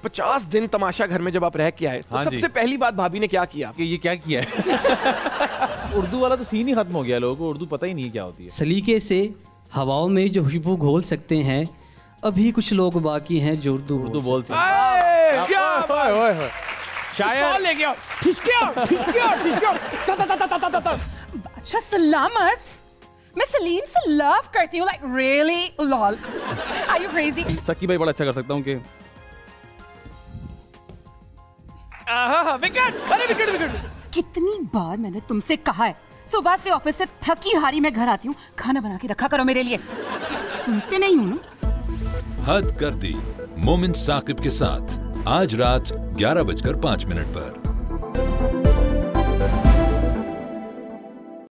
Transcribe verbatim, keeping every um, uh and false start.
पचास दिन तमाशा घर में जब आप रह के आए तो हाँ सबसे पहली बात भाभी ने क्या किया कि ये क्या किया है? उर्दू वाला तो सीन ही खत्म हो गया, लोगों को उर्दू पता ही नहीं क्या होती है। सलीके से हवाओं में जो खुशबू घोल सकते हैं, अभी कुछ लोग बाकी हैं जो उर्दू उर्दू बोल सकते आए, क्या ओए, ओए, ओए। शायद ले गया ठीक गया ठीक गया ठीक गया ता ता ता ता ता ता ता। अच्छा सलामत, मैं सलीम से लव करती हूँ, like really lol. Are you crazy? सकी भाई बड़ा अच्छा कर सकता हूँ कि आहा विकेट, अरे विकेट विकेट। कितनी बार मैंने तुमसे कहा है, सुबह से ऑफिस से थकी हारी मैं घर आती हूँ, खाना बना के रखा करो मेरे लिए। सुनते नहीं हूँ ना। हद कर दी मोमिन साकिब के साथ आज रात ग्यारह बजकर पांच मिनट पर।